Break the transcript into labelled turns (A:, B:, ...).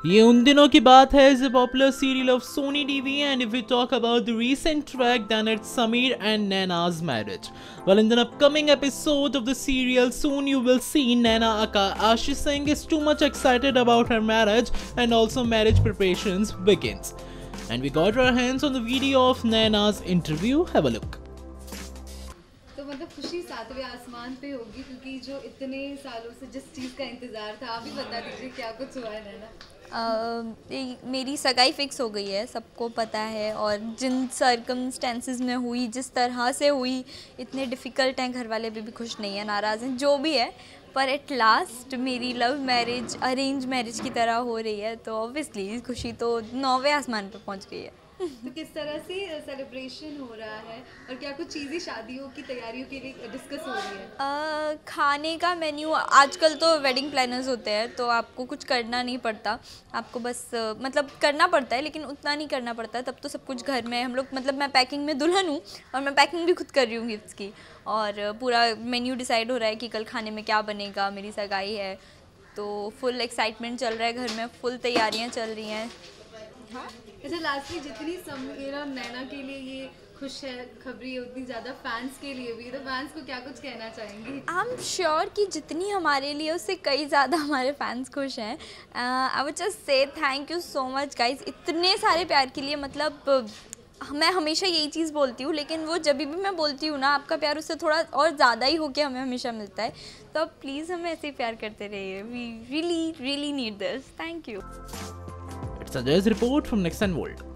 A: ये उन दिनों की बात है is a popular serial of Sony TV, and if we talk about the recent track, then it's Sameer and Naina's marriage. Well, in the upcoming episode of the serial, soon you will see Naina aka Ashish Singh is too much excited about her marriage, and also marriage preparations begins. And we got our hands on the video of Naina's interview. Have a look.
B: तो मतलब खुशी सातवें आसमान पे होगी, क्योंकि जो इतने सालों से जिस चीज़ का इंतज़ार था, आप ही बता दीजिए क्या कुछ हुआ है नैना?
C: मेरी सगाई फिक्स हो गई है, सबको पता है। और जिन सर्कमस्टेंसेस में हुई, जिस तरह से हुई, इतने डिफ़िकल्ट हैं, घर वाले भी खुश नहीं हैं, नाराज़ हैं, जो भी है, पर एट लास्ट मेरी लव मैरिज अरेंज मैरिज की तरह हो रही है, तो ऑब्वियसली खुशी तो 9वें आसमान पर पहुंच गई है।
B: तो किस तरह से सेलिब्रेशन हो रहा है और क्या कुछ चीज़ें शादियों की तैयारियों के लिए डिस्कस हो रही है?
C: खाने का मेन्यू आजकल तो वेडिंग प्लानर्स होते हैं, तो आपको कुछ करना नहीं पड़ता, आपको बस मतलब करना पड़ता है, लेकिन उतना नहीं करना पड़ता। तब तो सब कुछ घर में हम लोग, मतलब मैं पैकिंग में दुल्हन हूँ और मैं पैकिंग भी खुद कर रही हूँ गिफ्ट्स की, और पूरा मेन्यू डिसाइड हो रहा है कि कल खाने में क्या बनेगा। मेरी सगाई है तो फुल एक्साइटमेंट चल रहा है घर में, फुल तैयारियाँ चल रही हैं।
B: हाँ, अच्छा, लास्टली जितनी समीर और नैना के लिए ये खुश है खबरी है, उतनी ज़्यादा फैंस के लिए भी, तो फैंस को क्या कुछ कहना चाहेंगी?
C: आई एम श्योर कि जितनी हमारे लिए उससे कई ज़्यादा हमारे फैंस खुश हैं। I would just say thank you so much guys, इतने सारे प्यार के लिए। मतलब मैं हमेशा यही चीज़ बोलती हूँ, लेकिन वो जब भी मैं बोलती हूँ ना, आपका प्यार उससे थोड़ा और ज़्यादा ही होके हमें हमेशा मिलता है। तो आप प्लीज़ हमें ऐसे ही प्यार करते रहिए। We really really need this. Thank you.
A: It's Ajay's report from Next and World.